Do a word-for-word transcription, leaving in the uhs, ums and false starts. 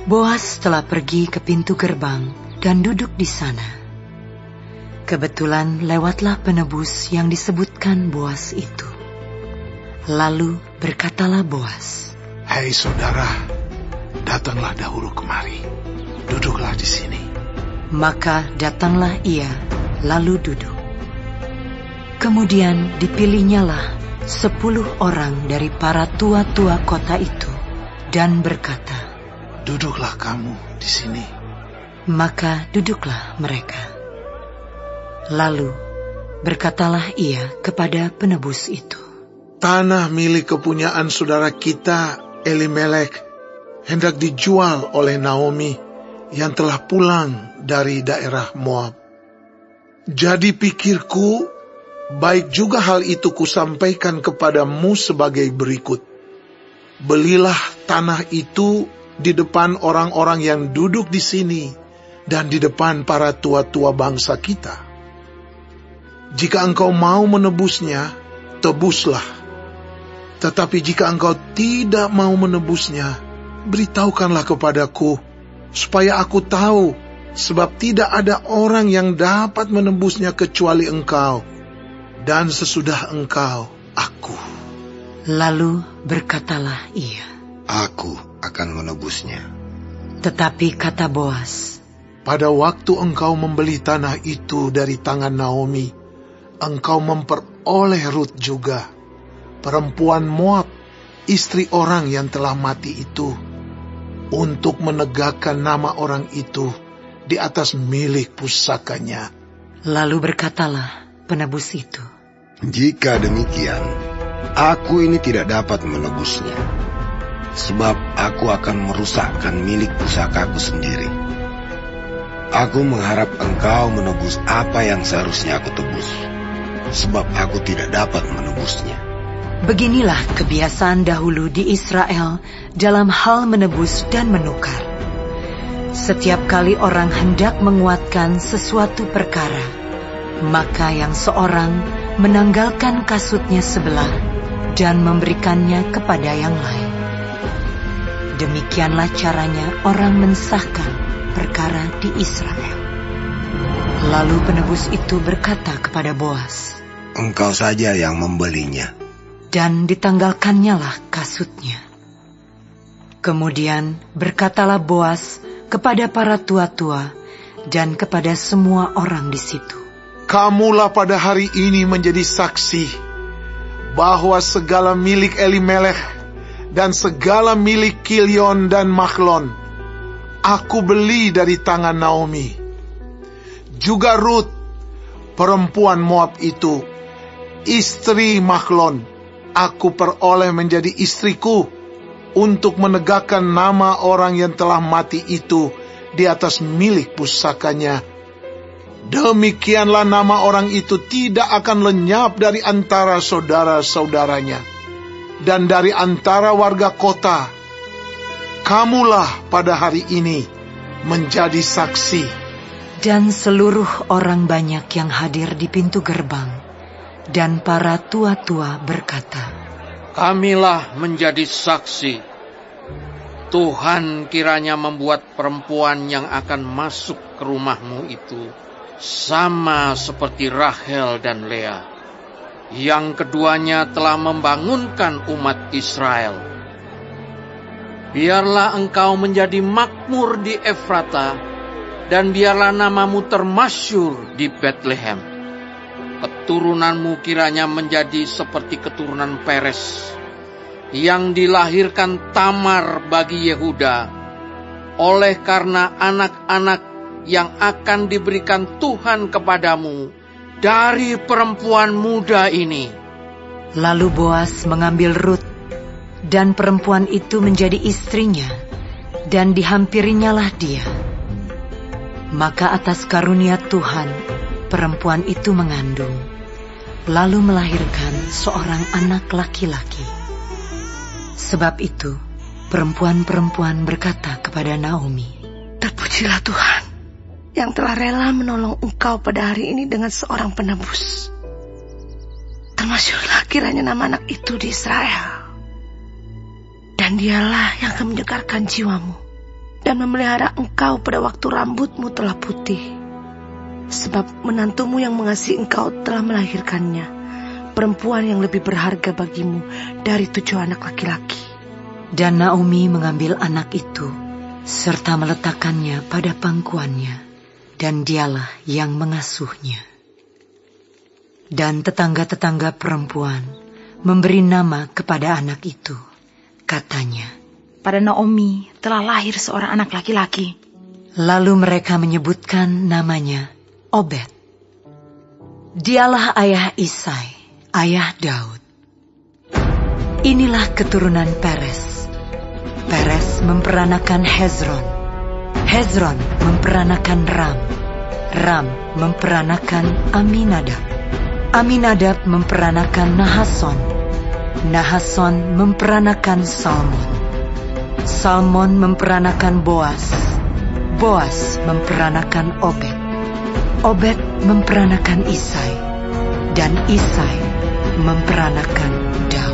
Boas telah pergi ke pintu gerbang dan duduk di sana. Kebetulan lewatlah penebus yang disebutkan Boas itu. Lalu berkatalah Boas, "Hai saudara, datanglah dahulu kemari. Duduklah di sini." Maka datanglah ia, lalu duduk. Kemudian dipilihnyalah sepuluh orang dari para tua-tua kota itu dan berkata, "Duduklah kamu di sini." Maka duduklah mereka. Lalu berkatalah ia kepada penebus itu, "Tanah milik kepunyaan saudara kita, Elimelek, hendak dijual oleh Naomi yang telah pulang dari daerah Moab. Jadi pikirku, baik juga hal itu kusampaikan kepadamu sebagai berikut. Belilah tanah itu di depan orang-orang yang duduk di sini dan di depan para tua-tua bangsa kita. Jika engkau mau menebusnya, tebuslah. Tetapi jika engkau tidak mau menebusnya, beritahukanlah kepadaku, supaya aku tahu, sebab tidak ada orang yang dapat menebusnya kecuali engkau, dan sesudah engkau, aku." Lalu berkatalah ia, "Aku akan menebusnya." Tetapi kata Boas, "Pada waktu engkau membeli tanah itu dari tangan Naomi, engkau memperoleh Rut juga, perempuan Moab, istri orang yang telah mati itu, untuk menegakkan nama orang itu di atas milik pusakanya." Lalu berkatalah penebus itu, "Jika demikian, aku ini tidak dapat menebusnya, sebab aku akan merusakkan milik pusakaku sendiri. Aku mengharap engkau menebus apa yang seharusnya aku tebus, sebab aku tidak dapat menebusnya." Beginilah kebiasaan dahulu di Israel dalam hal menebus dan menukar. Setiap kali orang hendak menguatkan sesuatu perkara, maka yang seorang menanggalkan kasutnya sebelah dan memberikannya kepada yang lain. Demikianlah caranya orang mensahkan perkara di Israel. Lalu penebus itu berkata kepada Boas, "Engkau saja yang membelinya." Dan ditanggalkannyalah kasutnya. Kemudian berkatalah Boas kepada para tua-tua dan kepada semua orang di situ, "Kamulah pada hari ini menjadi saksi bahwa segala milik Elimelek dan segala milik Kilion dan Mahlon aku beli dari tangan Naomi. Juga Rut, perempuan Moab itu, istri Mahlon, aku peroleh menjadi istriku untuk menegakkan nama orang yang telah mati itu di atas milik pusakanya. Demikianlah nama orang itu tidak akan lenyap dari antara saudara-saudaranya dan dari antara warga kota. Kamulah pada hari ini menjadi saksi." Dan seluruh orang banyak yang hadir di pintu gerbang dan para tua-tua berkata, "Kamilah menjadi saksi. Tuhan kiranya membuat perempuan yang akan masuk ke rumahmu itu sama seperti Rahel dan Lea, yang keduanya telah membangunkan umat Israel. Biarlah engkau menjadi makmur di Efrata, dan biarlah namamu termasyur di Betlehem. Keturunanmu kiranya menjadi seperti keturunan Peres, yang dilahirkan Tamar bagi Yehuda, oleh karena anak-anak yang akan diberikan Tuhan kepadamu dari perempuan muda ini." Lalu Boas mengambil Rut, dan perempuan itu menjadi istrinya, dan dihampirinyalah dia. Maka atas karunia Tuhan, perempuan itu mengandung, lalu melahirkan seorang anak laki-laki. Sebab itu, perempuan-perempuan berkata kepada Naomi, "Terpujilah Tuhan, yang telah rela menolong engkau pada hari ini dengan seorang penebus. Termasyurlah kiranya nama anak itu di Israel. Dan dialah yang akan menyegarkan jiwamu dan memelihara engkau pada waktu rambutmu telah putih. Sebab menantumu yang mengasihi engkau telah melahirkannya, perempuan yang lebih berharga bagimu dari tujuh anak laki-laki. Dan Naomi mengambil anak itu, serta meletakkannya pada pangkuannya, dan dialah yang mengasuhnya. Dan tetangga-tetangga perempuan memberi nama kepada anak itu. Katanya, pada Naomi telah lahir seorang anak laki-laki. Lalu mereka menyebutkan namanya Obed. Dialah ayah Isai, ayah Daud. Inilah keturunan Peres. Peres memperanakan Hezron. Hezron memperanakan Ram. Ram memperanakan Aminadab. Aminadab memperanakan Nahason. Nahason memperanakan Salmon. Salmon memperanakan Boas. Boas memperanakan Obed. Obed memperanakan Isai. Dan Isai memperanakan Daud.